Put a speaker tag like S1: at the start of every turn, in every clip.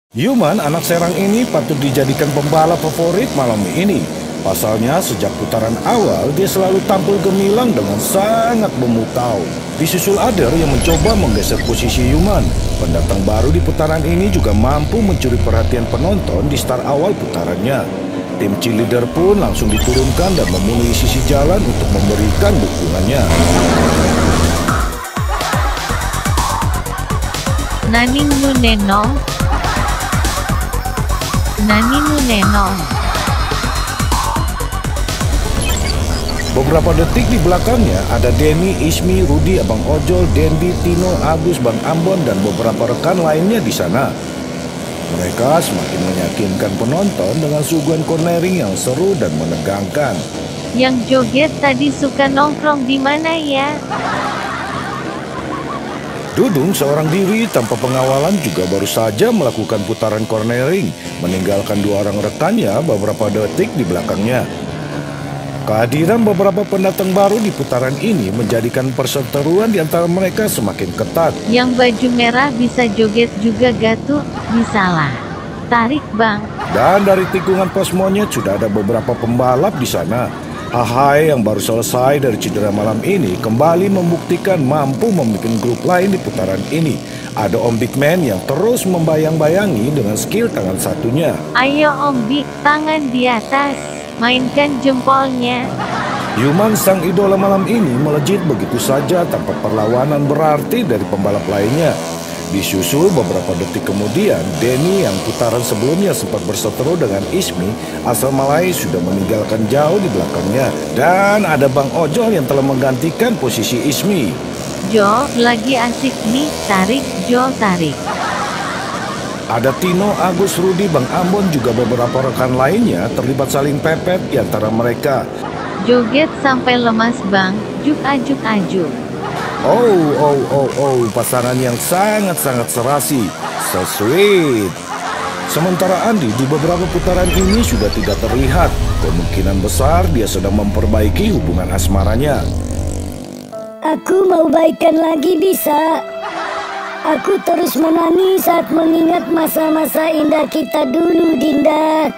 S1: Yuman, anak serang ini patut dijadikan pembalap favorit malam ini. Pasalnya, sejak putaran awal, dia selalu tampil gemilang dengan sangat memukau. Disusul Adair yang mencoba menggeser posisi Yuman. Pendatang baru di putaran ini juga mampu mencuri perhatian penonton di start awal putarannya. Tim cheerleader pun langsung diturunkan dan memenuhi sisi jalan untuk memberikan dukungannya.
S2: Nanin Nenong.
S1: Beberapa detik di belakangnya ada Denny, Ismi, Rudi, Abang Ojol, Dendi, Tino, Agus, Bang Ambon, dan beberapa rekan lainnya di sana. Mereka semakin meyakinkan penonton dengan suguhan cornering yang seru dan menegangkan.
S2: Yang joget tadi suka nongkrong di mana ya?
S1: Dudung seorang diri tanpa pengawalan juga baru saja melakukan putaran cornering, meninggalkan dua orang rekannya beberapa detik di belakangnya. Kehadiran beberapa pendatang baru di putaran ini menjadikan perseteruan di antara mereka semakin ketat.
S2: Yang baju merah bisa joget juga gatuh, bisalah. Tarik bang.
S1: Dan dari tikungan pos monyet sudah ada beberapa pembalap di sana. Hahai yang baru selesai dari cedera malam ini kembali membuktikan mampu membuat grup lain di putaran ini. Ada Om Big Man yang terus membayang-bayangi dengan skill tangan satunya.
S2: Ayo Om Big, tangan di atas. Mainkan jempolnya.
S1: Yuman sang idola malam ini melejit begitu saja tanpa perlawanan berarti dari pembalap lainnya. Disusul beberapa detik kemudian, Denny yang putaran sebelumnya sempat berseteru dengan Ismi, asal Malai sudah meninggalkan jauh di belakangnya. Dan ada Bang Ojol yang telah menggantikan posisi Ismi.
S2: Jo, lagi asik nih, tarik, Jo tarik.
S1: Ada Tino, Agus, Rudi, Bang Ambon, juga beberapa rekan lainnya terlibat saling pepet di antara mereka.
S2: Joget sampai lemas bang, juk-ajuk-ajuk.
S1: Oh, pasangan yang sangat-sangat serasi, so sweet. Sementara Andi di beberapa putaran ini sudah tidak terlihat. Kemungkinan besar dia sedang memperbaiki hubungan asmaranya.
S3: Aku mau baikan lagi bisa. Aku terus menangis saat mengingat masa-masa indah kita dulu, Dinda.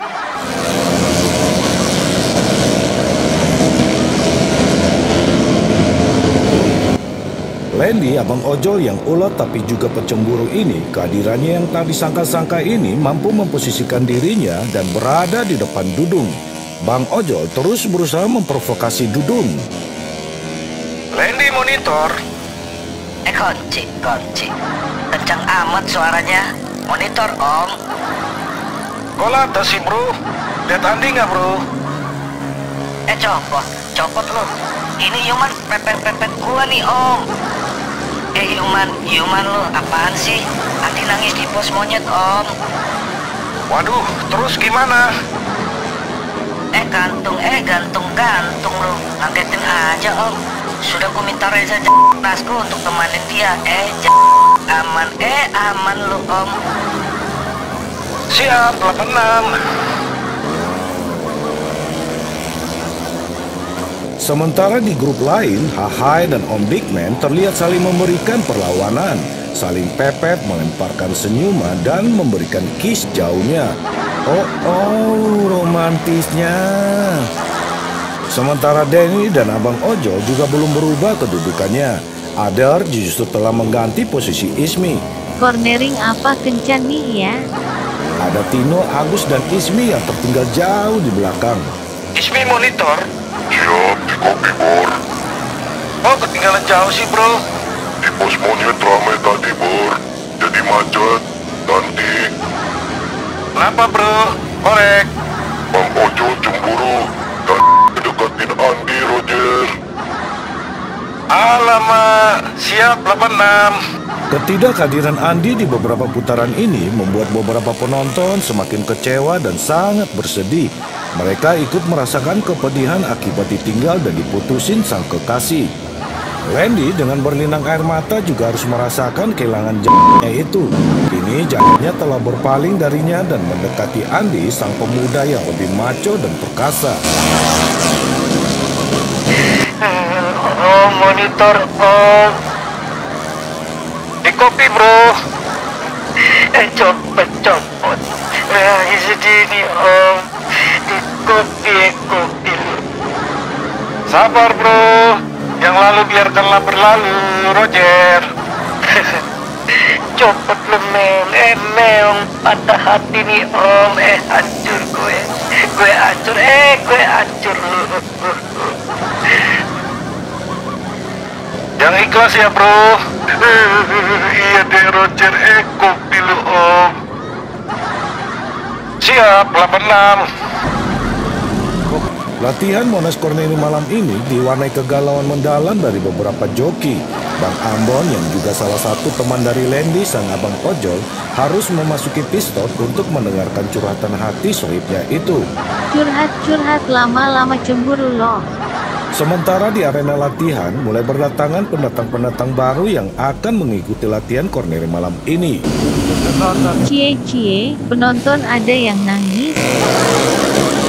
S1: Lenny, Abang Ojol yang ulet tapi juga pecemburu ini, kehadirannya yang tak disangka-sangka ini mampu memposisikan dirinya dan berada di depan Dudung. Bang Ojol terus berusaha memprovokasi Dudung.
S4: Lenny monitor. Kunci. Kencang amat suaranya. Monitor, Om. Kolata sih, bro. Lihat Andi nggak, bro? Copot lo. Ini Yuman pepet gua nih, Om. Yuman lo, apaan sih? Andi nangis di pos monyet, Om. Waduh, terus gimana? Gantung lo. Ngagetin aja, Om. Sudah ku minta Reza Nasku untuk temanin dia. Aman lo, Om. Siap, 86.
S1: Sementara di grup lain, Hahai dan Om Big Man terlihat saling memberikan perlawanan, saling pepet, melemparkan senyuman, dan memberikan kiss jauhnya. Oh, romantisnya. Sementara Denny dan Abang Ojol juga belum berubah kedudukannya. Adair justru telah mengganti posisi Ismi.
S2: Cornering apa kencan nih ya?
S1: Ada Tino, Agus, dan Ismi yang tertinggal jauh di belakang.
S4: Ismi monitor.
S5: Siap, di kopi Bor.
S4: Oh, ketinggalan jauh sih, bro.
S5: Di pos monyet ramai tadi Bor. Jadi macet. Nanti
S4: Kenapa, bro? Korek.
S5: Bang Ojo cemburu dan deketin Andi, Roger.
S4: Alamak, siap 86.
S1: Ketidakhadiran Andi di beberapa putaran ini membuat beberapa penonton semakin kecewa dan sangat bersedih. Mereka ikut merasakan kepedihan akibat ditinggal dan diputusin sang kekasih. Randy dengan berlinang air mata juga harus merasakan kehilangan jalannya itu. Kini jalannya telah berpaling darinya dan mendekati Andi, sang pemuda yang lebih maco dan perkasa.
S4: Oh, monitor, Om. Di kopi, bro. Copot. Sedini om. Kopi.
S1: Sabar bro, yang lalu biarkanlah berlalu, Roger.
S4: Copot lu meong patah hati nih om. Hancur gue hancur lu.
S1: Yang ikhlas ya bro. Iya deh Roger, kopi lu om. Siap, 86. Latihan Monas Corneri malam ini diwarnai kegalauan mendalam dari beberapa joki. Bang Ambon yang juga salah satu teman dari Lendi sang abang ojol harus memasuki pit-stop untuk mendengarkan curhatan hati sohibnya itu.
S2: Curhat lama-lama cemburu loh.
S1: Sementara di arena latihan mulai berdatangan pendatang-pendatang baru yang akan mengikuti latihan Corneri malam ini.
S2: Cie, penonton ada yang nangis.